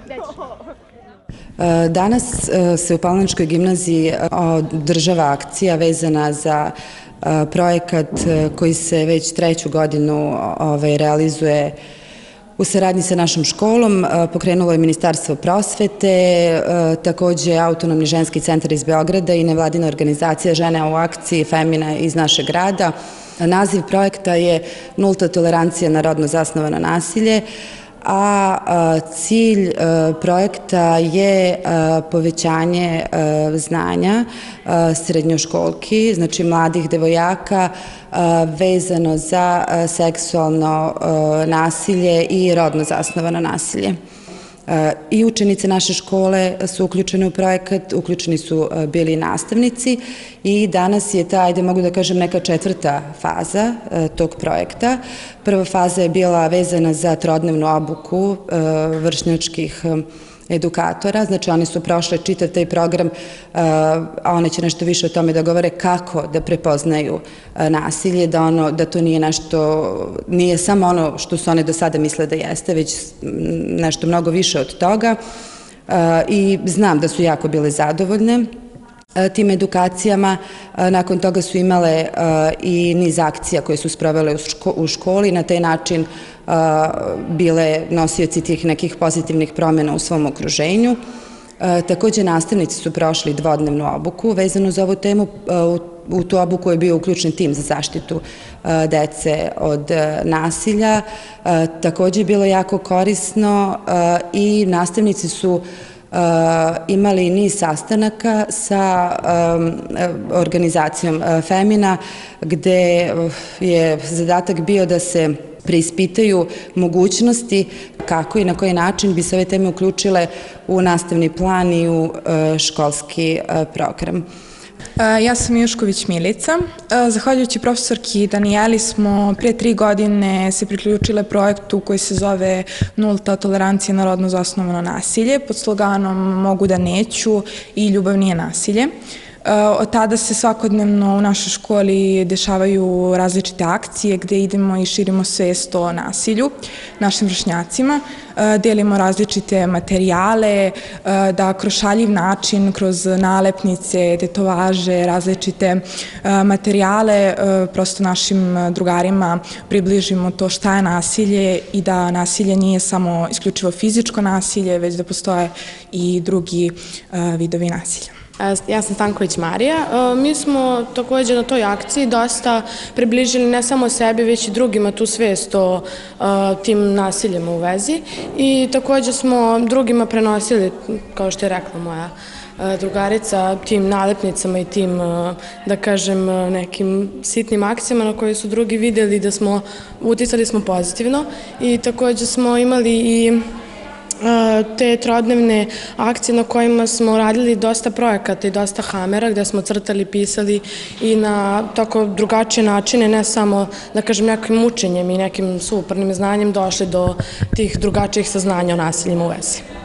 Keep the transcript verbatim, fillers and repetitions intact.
Danas se u Palanačkoj gimnaziji održava akcija vezana za projekat koji se već treću godinu realizuje u saradnji sa našom školom. Pokrenulo je Ministarstvo prosvete, takođe Autonomni ženski centar iz Beograda i nevladina organizacija Žene u akciji Femina iz našeg grada. Naziv projekta je Nulta tolerancija na rodno zasnovano nasilje, a cilj projekta je povećanje znanja srednjoškolki, znači mladih devojaka, vezano za seksualno nasilje i rodno zasnovano nasilje. I učenice naše škole su uključene u projekat, uključeni su bili i nastavnici i danas je ta, ajde mogu da kažem, neka četvrta faza tog projekta. Prva faza je bila vezana za trodnevnu obuku vršnjačkih edukatora, znači oni su prošle čitav taj program, a one će nešto više o tome da govore kako da prepoznaju nasilje, da ono, da to nije nešto, nije samo ono što su one do sada misle da jeste, već nešto mnogo više od toga i znam da su jako bile zadovoljne tim edukacijama. Nakon toga su imale i niz akcija koje su sprovele u školi, na taj način bile nosioci tih nekih pozitivnih promjena u svom okruženju. Takođe, nastavnici su prošli dvodnevnu obuku vezanu za ovu temu. U tu obuku je bio uključen tim za zaštitu dece od nasilja. Takođe je bilo jako korisno i nastavnici su imali niz sastanaka sa organizacijom Femina, gde je zadatak bio da se preispitaju mogućnosti kako i na koji način bi se ove teme uključile u nastavni plan i u školski program. Ja sam Jušković Milica. Zahvaljujući profesorki Danijeli smo pre tri godine se priključile projektu koji se zove Nulta tolerancija na rodno zasnovano nasilje pod sloganom Mogu da neću i ljubav nije nasilje. Od tada se svakodnevno u našoj školi dešavaju različite akcije gde idemo i širimo svest o nasilju našim vršnjacima, delimo različite materijale, da kroz šaljiv način, kroz nalepnice, tetovaže, različite materijale prosto našim drugarima približimo to šta je nasilje i da nasilje nije samo isključivo fizičko nasilje, već da postoje i drugi vidovi nasilja. Ja sam Stanković Marija. Mi smo takođe na toj akciji dosta približili ne samo sebi, već i drugima tu svest o tim nasiljima u vezi i takođe smo drugima prenosili, kao što je rekla moja drugarica, tim nalepnicama i tim, da kažem, nekim sitnim akcijama na koje su drugi videli da smo, uticali smo pozitivno i takođe smo imali i te trodnevne akcije na kojima smo radili dosta projekata i dosta hamera gde smo crtali, pisali i na tako drugačije načine, ne samo, da kažem, nekim učenjem i nekim supornim znanjem došli do tih drugačijih saznanja o nasiljima u vezi.